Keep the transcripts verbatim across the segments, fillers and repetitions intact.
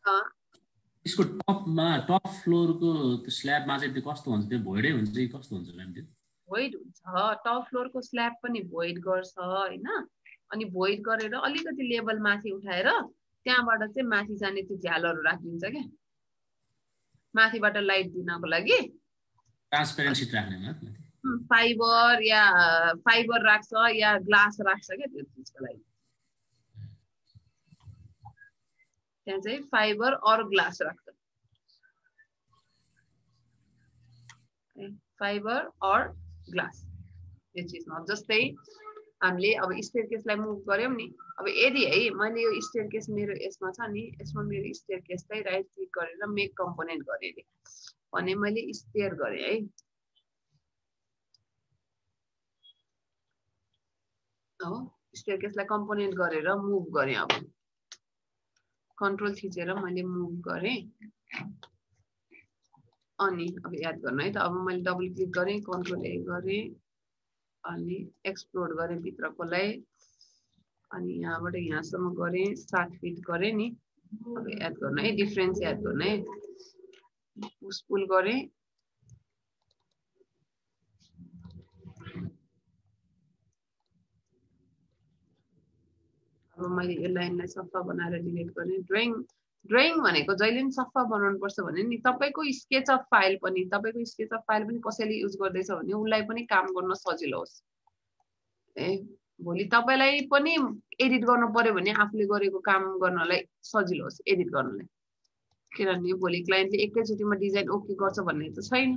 यसको टपमा टप फ्लोरको त्यो स्ल्याबमा चाहिँ त्यो कस्तो हुन्छ, त्यो भोइडै हुन्छ कि कस्तो हुन्छ म्याम? त्यो भोइड हुन्छ, टप फ्लोरको स्ल्याब पनि भोइड गर्छ हैन। अनि भोइड गरेर अलिकति लेभल माथि उठाएर त्यहाँबाट चाहिँ माथि जाने त्यो झ्यालहरू राखिदिन्छ क्या, माथिबाट लाइट दिनको लागि। ट्रान्सपेरेन्ट सिट राख्ने मात्र फाइबर या फाइबर राख्छ या ग्लास राख्छ क्या त्यो चिजको लागि। त्यहाँ चाहिँ फाइबर और ग्लास राख्छ, फाइबर और ग्लास यो चिजमा। जस्तै हामीले अब स्टेयरकेसलाई मुभ गर्यौं नि, अब यदि है मैले यो स्टेयरकेस मेरो यसमा छ नि, यसमा मेरो स्टेयरकेसलाई राइट क्लिक गरेर मेक कम्पोनेन्ट गरेँ अरे भने मैले स्टेयर गरेँ है। हो स्टेयरकेसलाई कम्पोनेन्ट गरेर मुभ गरेँ, अब कन्ट्रोल थिचेर मैले मुभ गरेँ। अनि अब याद गर्नु है त, अब मैले डबल क्लिक गरेँ, कन्ट्रोल ए गरेँ, अनि एक्सप्लोर गरेँ भित्रकोलाई, अनि यहाँबाट यहाँसम्म गरेँ, सात फिट गरेँ नि। अब याद गर्नु है, डिफरेन्स याद गर्नु है। पुश पुल गरेँ, अब मैले यो लाइनलाई सफा बनाएर डिलिट गरेँ। ड्रइङ ड्रइङ भनेको जहिले पनि सफा बनाउनु पर्छ भने नि तपाईको स्केच अफ फाइल पनि तपाईको स्केच अफ फाइल पनि कसैले युज गर्दैछ भने उसलाई पनि काम गर्न सजिलो होस्। ए भोलि तपाईलाई पनि एडिट गर्नु पर्यो भने आफूले गरेको काम गर्नलाई सजिलो होस् एडिट गर्नलाई, किनभने भोलि क्लाइन्टले एकैचोटीमा डिजाइन ओके गर्छ भन्ने त छैन।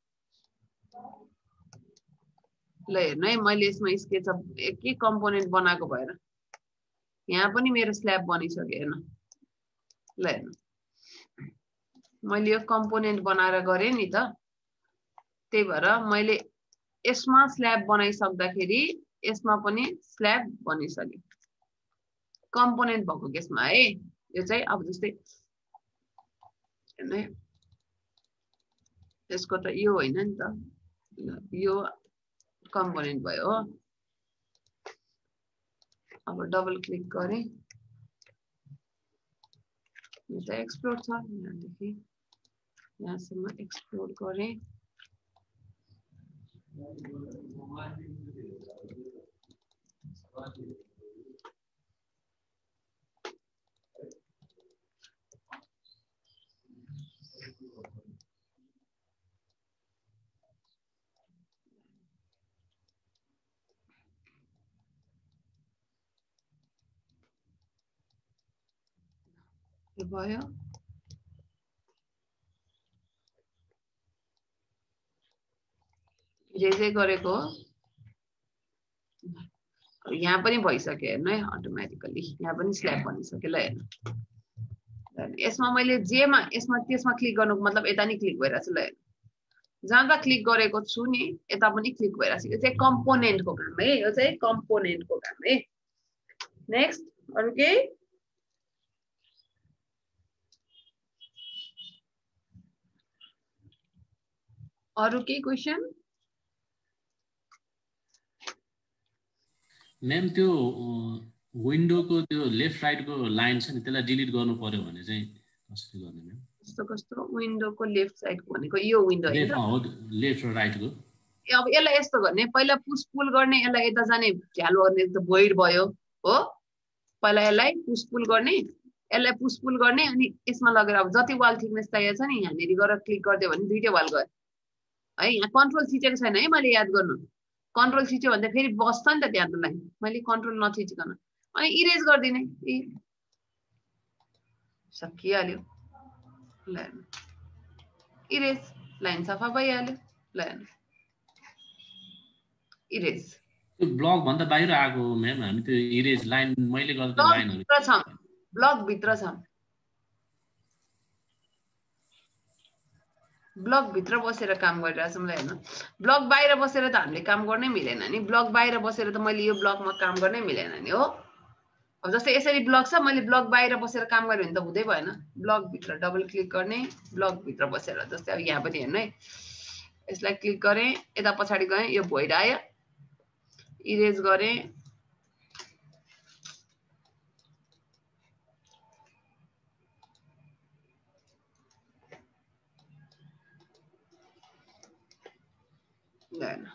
ल हेर्नु है, मैले यसमा स्केच अफ के कम्पोनेन्ट बनाएको भएर यहाँ पनि मेरो स्ल्याब बनिसक्यो हेर्नु। ल हेर्नु मैले यो कम्पोनेन्ट बनाएर गरेँ नि त, त्यही भएर मैले यसमा स्ल्याब बनाइसक्दाखेरि यसमा पनि स्ल्याब बनिसक्यो कम्पोनेन्ट भएको केसमा है। यो चाहिँ अब जस्तै हेर्नु यसको त यो होइन नि त, यो कम्पोनेन्ट भयो हो। अब डबल क्लिक गरेँ, यो त एक्सप्लोर छ, यहाँदेखि यहाँसम्म एक्सप्लोर गरेँ। भयो जे जे गरेको यहाँ पनि भइसक्यो हेर्नु है, अटोमेटिकली यहाँ पनि स्ल्याब बनिसक्यो। ल हेर्नु यसमा मैले जेमा यसमा त्यसमा क्लिक गर्नुको मतलब यता नि क्लिक भइरहेछ। ल हेर्नु जहाँ क्लिक गरेको छु नि यता पनि क्लिक भइरहेछ। यो चाहिँ कम्पोनेन्टको काम है, यो चाहिँ कम्पोनेन्टको काम है। नेक्स्ट अरु केही? अरु केही क्वेशन? मैम त्यो विन्डोको त्यो लेफ्ट राइटको लाइन छ नि त्यसलाई डिलिट गर्नु पर्यो भने चाहिँ कसरी गर्ने मैम? कस्तो कस्तो विन्डोको लेफ्ट साइडको भनेको यो विन्डो हैन त? हो लेफ्ट र राइटको। अब यसलाई यस्तो गर्ने, पहिला पुश पुल गर्ने, यसलाई यता जाने झ्यालो गर्ने त भोइड भयो हो। पहिला यसलाई पुश पुल गर्ने, यसलाई पुश पुल गर्ने, अनि यसमा लगेर अब जति वाल थिकनेस चाहिएको छ नि यहाँनेरि गरेर क्लिक गरिदियो भने दुईटै वाल गयो है। यहाँ कन्ट्रोल थिचेको छैन है मैले, याद गर्नु। कन्ट्रोल थिच्यो भने फेरि बस्छ नि त त्यहाँ त लाइन। मैले कन्ट्रोल नथिचिकन अनि इरेज गरिदिने, सकिहाल्यो। ल इरेज, लाइन सफा भइहाल्यो। ल इरेज त्यो ब्लक भन्दा बाहिर आएको मैम, हामी त्यो इरेज लाइन मैले गर्दा लाइनहरु भित्र छ, ब्लक भित्र छ, ब्लक भित्र बसेर काम गरिरहेछौँ। ल हेर्नु ब्लक बाहिर बसेर त हामीले काम गर्नै मिलेन नि। ब्लक बाहिर बसेर त मैले यो ब्लकमा काम गर्नै मिलेन नि हो। अब जस्तै यसरी ब्लक छ, मैले ब्लक बाहिर बसेर काम गरेँ भने त हुँदै भएन। ब्लक भित्र डबल क्लिक गर्ने, ब्लक भित्र बसेर। जस्तै अब यहाँ पनि हेर्नु है, यसलाई क्लिक गरेँ, यता पछाडि गएँ, यो भोइड आयो, इरेज गरेँ, ल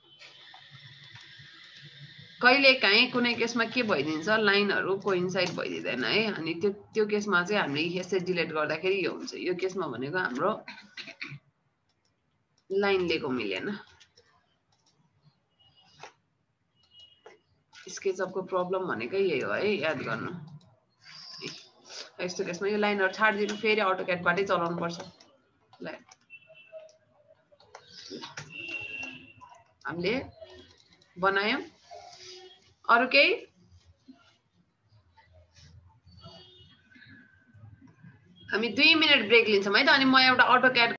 कहिले काहीँ कुनै केसमा के भइदिन्छ लाइनहरु कोइन्साइड भइदिदैन है अनि त्यो त्यो केसमा चाहिँ हामीले यसरी डिलिट गर्दाखेरि यो हुन्छ यो केसमा भनेको हाम्रो लाइन लिएको मिलेन स्केचअपको प्रब्लम भनेकै यही हो है याद गर्नु यस्तो केसमा यो लाइनहरु छाड्दिनु फेरि अटोक्याडबाटै चलाउनु पर्छ ल हामीले बनायौं अरु केही हामी दुई मिनेट ब्रेक लिन्छौं है त अनि म एउटा अटोक्याड